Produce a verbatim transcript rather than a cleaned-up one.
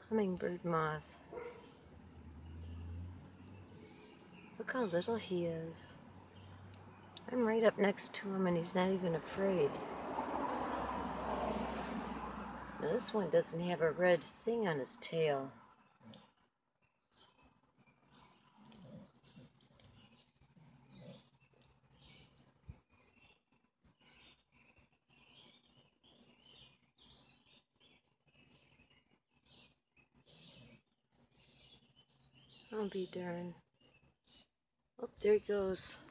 hummingbird moth. Look how little he is. I'm right up next to him and he's not even afraid. Now this one doesn't have a red thing on his tail. I'll be darned. Oh, there he goes.